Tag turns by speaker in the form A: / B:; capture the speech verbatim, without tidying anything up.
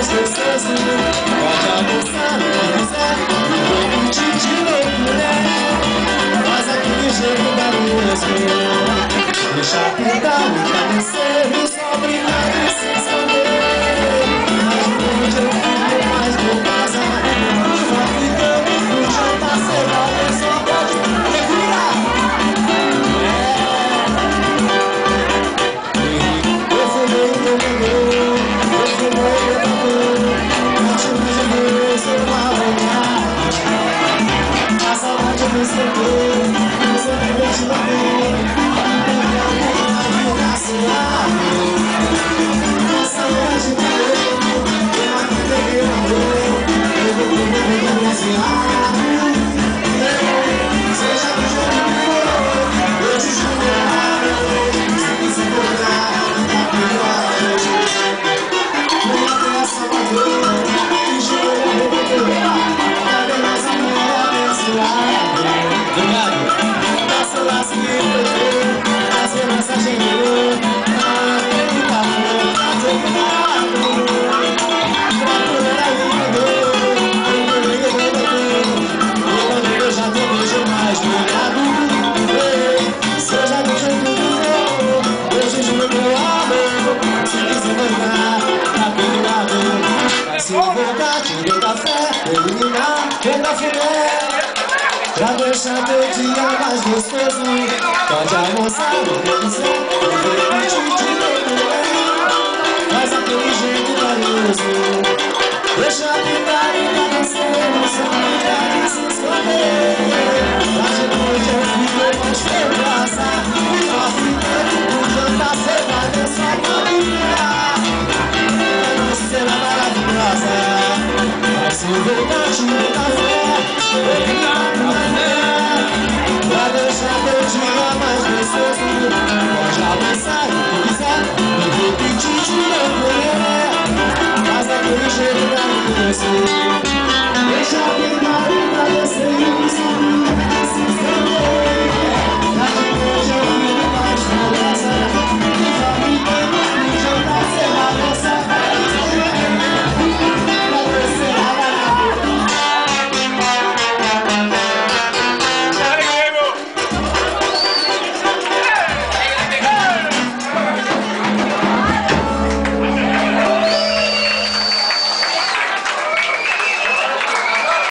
A: mais gostoso. Pode almoçar o que quiser, vou curtir de novo, mulher. Faz aquele jeito maroto, deixa pintar o entardecer e o sol brilhando sem esconder. Mas onde eu fico mais vou casar. Só ficamos no jantar cevado, eu só pode revirar. Eu fumei o meu amor, eu fumei o meu amor. Não te imaginei, eu sou uma olhada. A saudade eu percebi, mas eu nem vou te bater. Pra deixar teu dia mais gostoso, pode almoçar o que quiser, vou curtir de novo, faz aquele jeito valioso. Deixa pintar e entardecer, no seu lugar de se esconder. Lá de noite eu fico mais tempo passar, só ficando no jantar cevado, eu só vou virar. É uma cena maravilhosa, mas se eu voltar te dou café, eu ficar com a pra deixar teu dia mais gostoso. Pode almoçar o que quiser, eu vou pedir de novo, mulher. Faz aquele jeito da música.